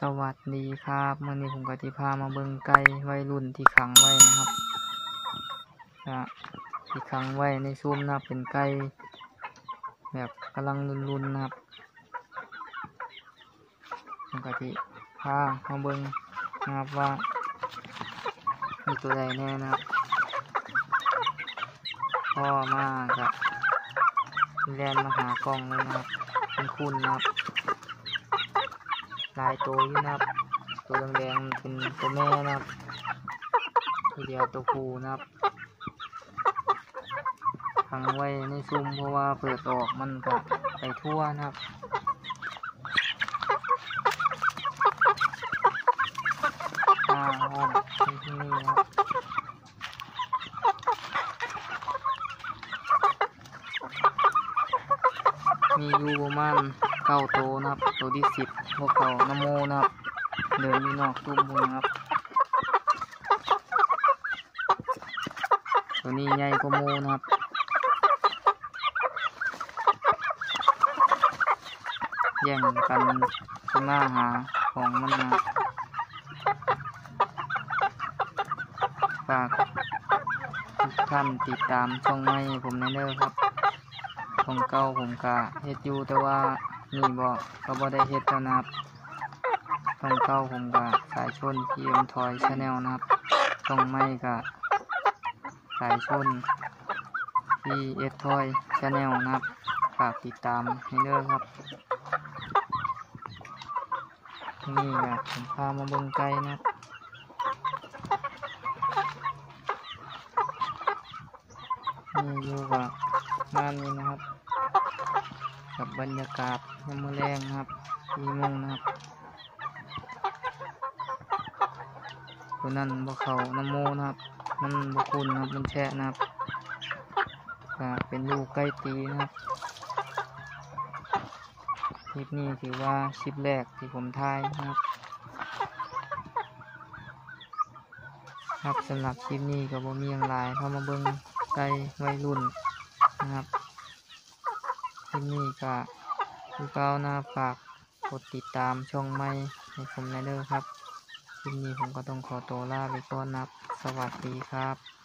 สวัสดีครับมื้อนี้ผมก็สิพามาเบิ่งไก่วัยรุ่นที่ขังไว้นะครับที่ขังไว้ในซุ้มนะครับเป็นไก่แบบกำลังรุนๆนะครับผมก็สิพามาเบิ่งนะครับว่ามีตัวใดแน่นะครับพ่อมาก็แล่นมาหากล้องเลยนะครับเป็นคุณนะครับลายตัวอยู่นะครับตัวแดงๆเป็นตัวแม่นะครับตัวเดียวตัวผู้นะครับขังไว้ในซุ้มเพราะว่าเปิดออกมันก็ไปทั่วนะครับอ้อมที่นี่ครับมีอยู่ประมาณ9 ตัวนะครับตัวที่10พวกเขาน้ำโมนะครับเดินอยู่นอกซุ้มบุญครับตัวนี้ใหญ่กว่าโมนะครับแย่งกันที่มาหาของมันนะฝากทุกท่านติดตามช่องใหม่ผมในเด้อครับของเก่าผมก็เฮ็ดอยู่แต่ว่านี่ก็บ่ได้เฮ็ดแล้วนะครับช่องเก่าผมก็สายชน PM Toy Channel นะครับช่องใหม่ก็สายชน PS Toy Channel นะครับฝากติดตามให้เด้อครับนี่ก็ผมพามาเบิ่งไก่นะครับนี่อยู่กับงานนี้นะครับกับบรรยากาศยามมื้อแลงนะครับ4 โมงนะครับตัวนั้นบ่เข้าน้ำโมนะครับมันบ่คุ้นนะครับมันแฉะนะครับก็เป็นลูกไก่ตีนะครับคลิปนี้ถือว่าคลิปแรกที่ผมถ่ายนะครับสำหรับคลิปนี้ก็บ่มีอย่างหลายเข้ามาเบิ่งไก่วัยรุ่นนะครับคลิปนี้ก็คือเก่านะครับฝากกดติดตามช่องใหม่ให้ผมหน่อยเด้อครับคลิปนี้ผมก็ต้องขอตัวลาไปก่อนนะครับสวัสดีครับ